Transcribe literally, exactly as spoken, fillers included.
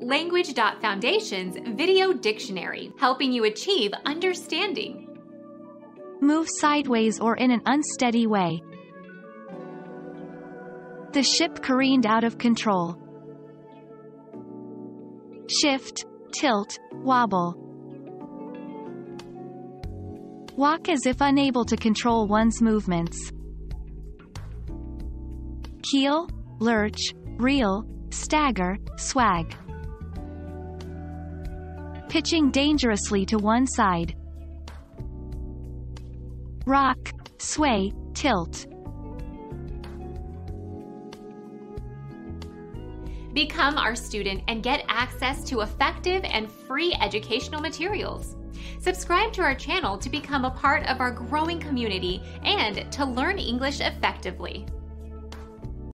Language.Foundation's Video Dictionary, helping you achieve understanding. Move sideways or in an unsteady way. The ship careened out of control. Shift, tilt, wobble. Walk as if unable to control one's movements. Keel, lurch, reel, stagger, swag. Pitching dangerously to one side. Rock, sway, tilt. Become our student and get access to effective and free educational materials. Subscribe to our channel to become a part of our growing community and to learn English effectively.